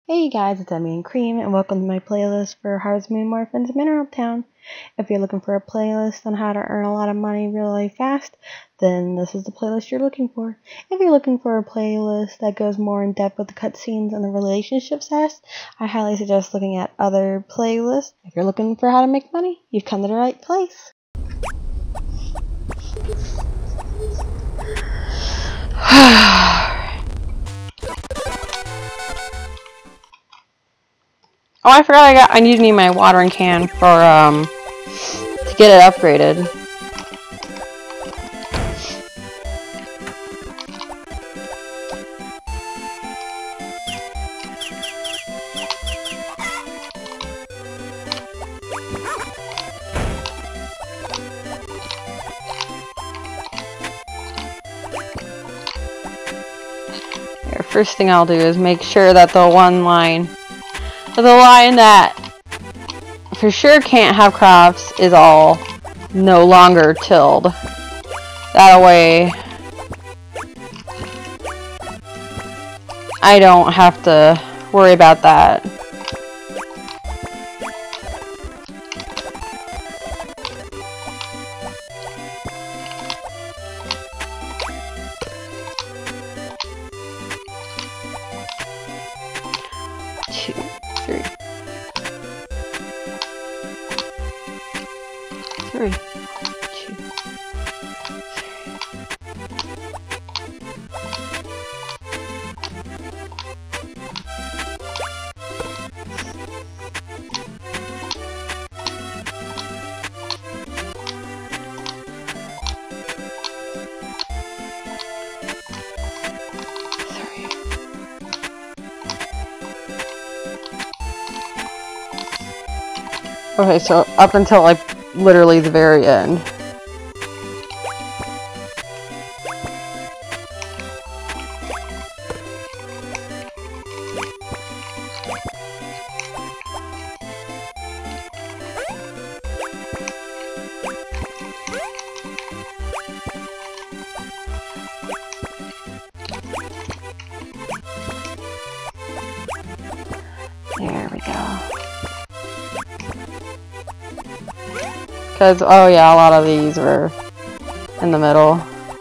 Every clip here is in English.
Hey guys, it's Emmy and Cream, and welcome to my playlist for Harvest Moon Morphins Mineral Town. If you're looking for a playlist on how to earn a lot of money really fast, then this is the playlist you're looking for. If you're looking for a playlist that goes more in depth with the cutscenes and the relationship sass, I highly suggest looking at other playlists. If you're looking for how to make money, you've come to the right place. Oh, I forgot I need my watering can for to get it upgraded. Here, first thing I'll do is make sure that the line that for sure can't have crops is all no longer tilled. That way I don't have to worry about that. Two, three. Three, two, three. Okay, so up until like literally the very end. There we go. Because, oh yeah, a lot of these were in the middle.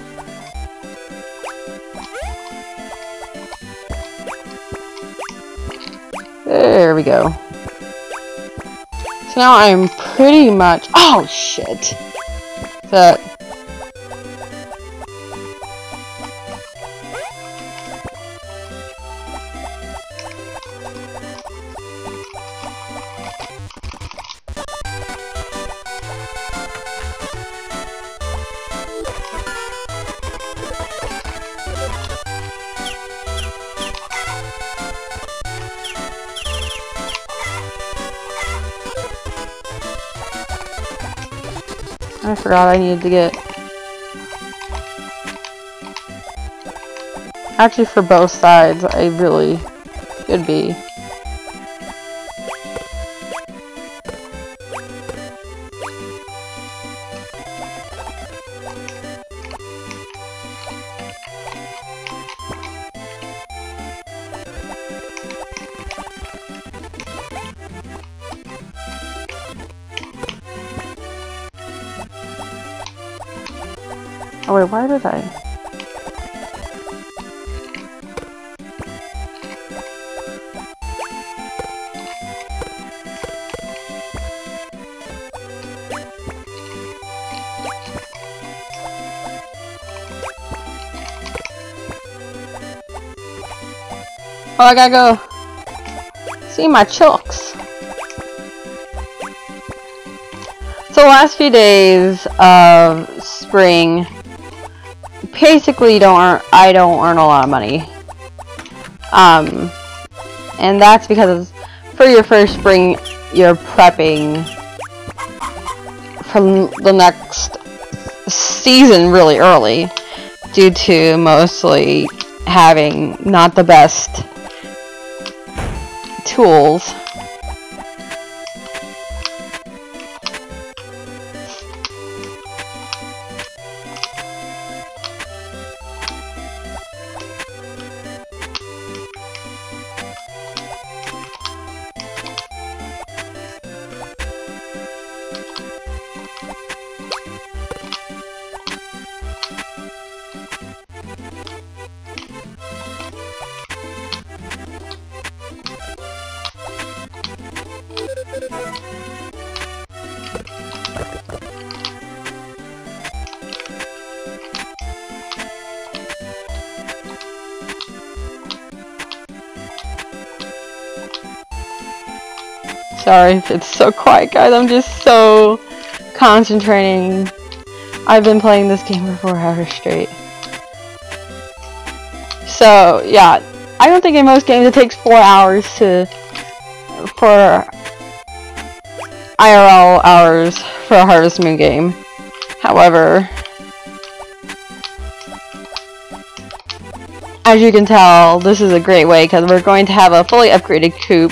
There we go. So now I'm pretty much... Oh, shit! That... I forgot I needed to get... Actually, for both sides, I really should be. Oh wait, why did I? Oh, I gotta go see my chooks. So the last few days of spring, basically I don't earn a lot of money. And that's because for your first spring, you're prepping from the next season really early, due to mostly having not the best tools. Sorry if it's so quiet, guys. I'm just so concentrating. I've been playing this game for 4 hours straight. So, yeah. I don't think in most games it takes 4 hours for IRL hours for a Harvest Moon game. However, as you can tell, this is a great way because we're going to have a fully upgraded coop.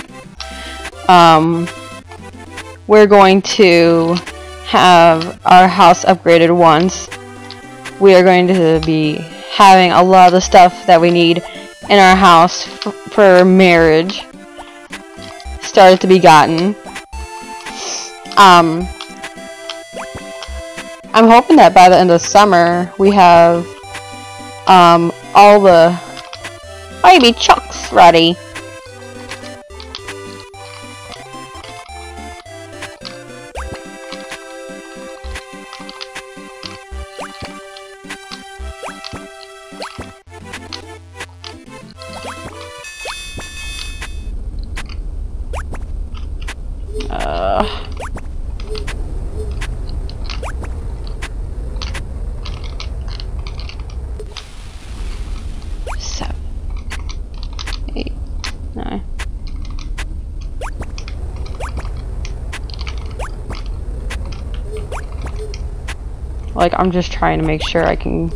We're going to have our house upgraded once. We are going to be having a lot of the stuff that we need in our house for marriage started to be gotten. I'm hoping that by the end of summer we have all the baby chucks ready. Like, I'm just trying to make sure I can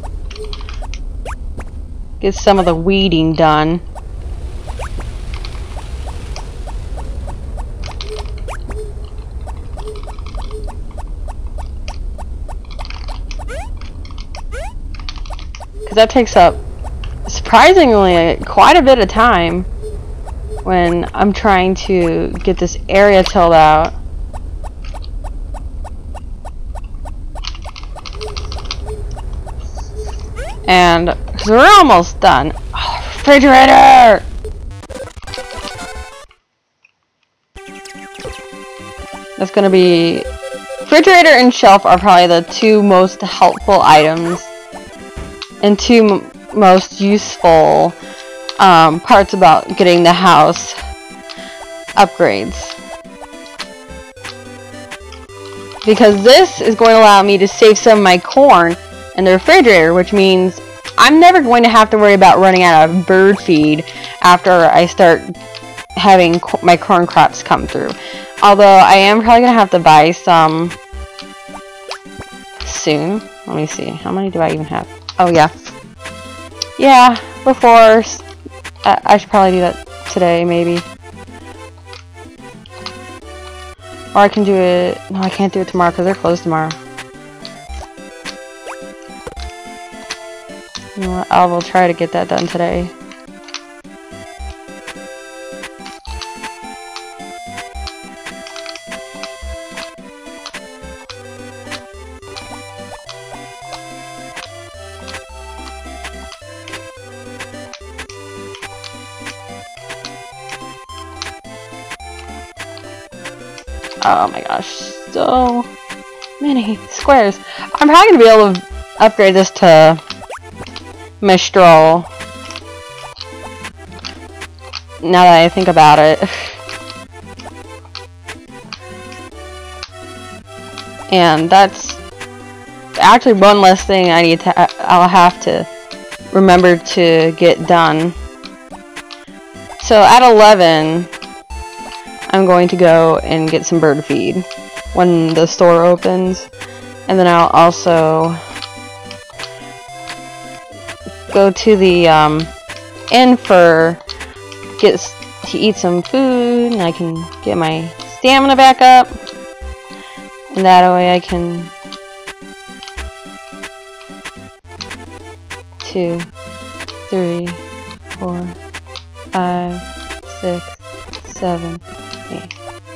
get some of the weeding done. Because that takes up surprisingly quite a bit of time when I'm trying to get this area tilled out. And because we're almost done. Oh, refrigerator! That's gonna be refrigerator and shelf are probably the two most helpful items and two most useful parts about getting the house upgrades. Because this is going to allow me to save some of my corn in the refrigerator, which means I'm never going to have to worry about running out of bird feed after I start having my corn crops come through. Although I am probably going to have to buy some soon. Let me see. How many do I even have? Oh, yeah. Yeah, before. I should probably do that today, maybe. Or I can do it. No, I can't do it tomorrow because they're closed tomorrow. You know what? I will try to get that done today. Oh my gosh, so many squares. I'm probably going to be able to upgrade this to Mistral. Now that I think about it. And that's actually one less thing I'll have to remember to get done. So at 11, I'm going to go and get some bird feed when the store opens. And then I'll also go to the inn to eat some food, and I can get my stamina back up. And that way I can 2, 3, 4, 5, 6, 7, 8.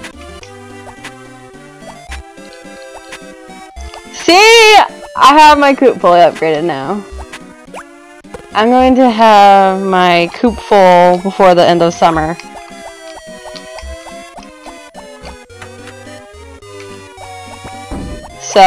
See? I have my coop fully upgraded now. I'm going to have my coop full before the end of summer. So,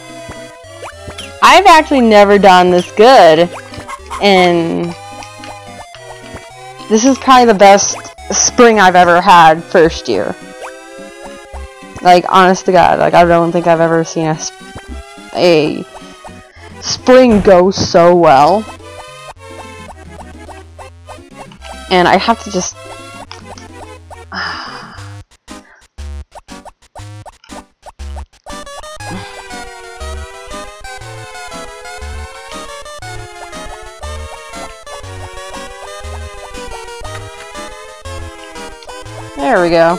I've actually never done this good, and this is probably the best spring I've ever had first year. Like, honest to God, like, I don't think I've ever seen a spring go so well. And I have to just... There we go.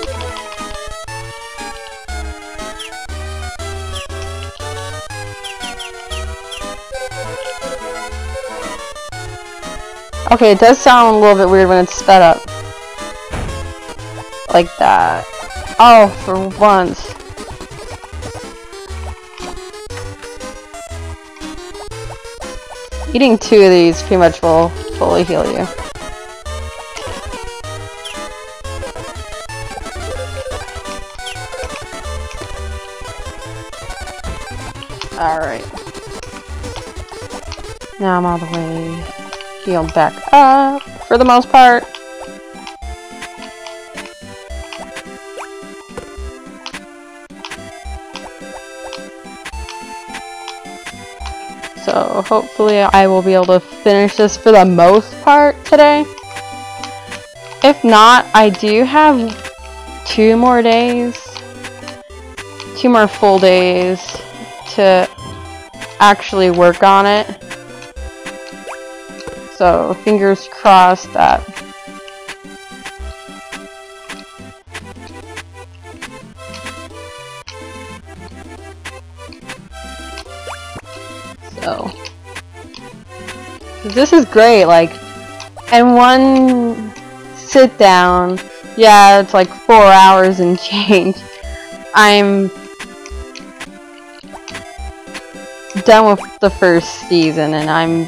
Okay, it does sound a little bit weird when it's sped up. Like that. Oh, for once. Eating 2 of these pretty much will fully heal you. Alright. Now I'm all the way healed back up, for the most part. So hopefully I will be able to finish this for the most part today. If not, I do have 2 more days, 2 more full days to actually work on it. So fingers crossed that so this is great, like, and one sit down, yeah, it's like 4 hours and change. I'm done with the first season, and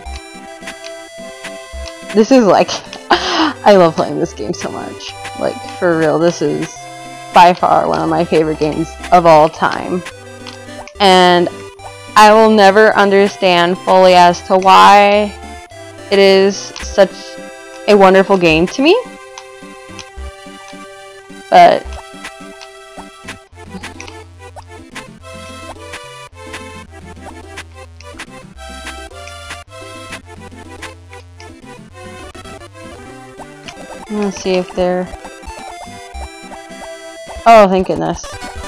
this is like, I love playing this game so much. Like, for real, this is by far one of my favorite games of all time. And I will never understand fully as to why it is such a wonderful game to me. But let's see if they're... Oh, thank goodness.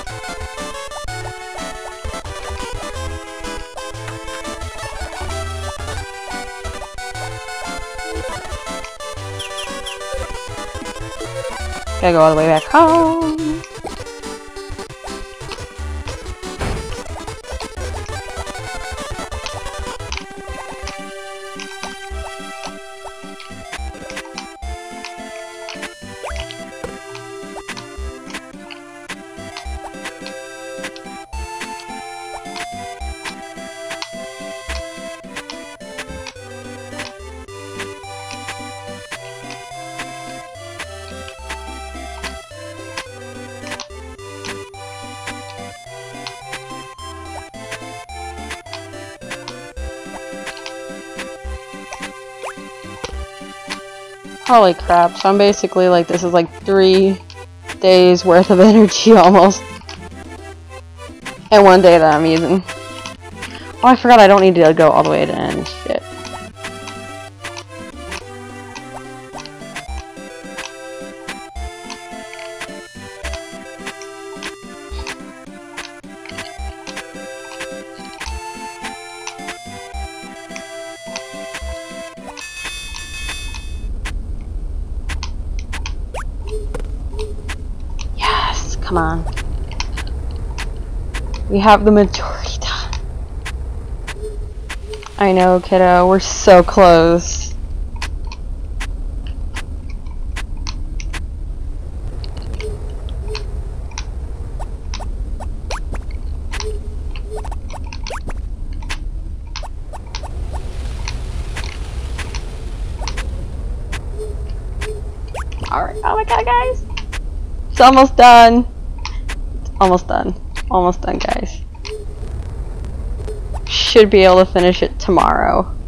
Gotta go all the way back home. Holy crap, so I'm basically like, this is like 3 days worth of energy almost. And 1 day that I'm using. Oh, I forgot I don't need to go all the way to the end. Shit. Come on. We have the majority done. I know, kiddo. We're so close. Alright. Oh my god, guys. It's almost done. Almost done. Almost done, guys. Should be able to finish it tomorrow.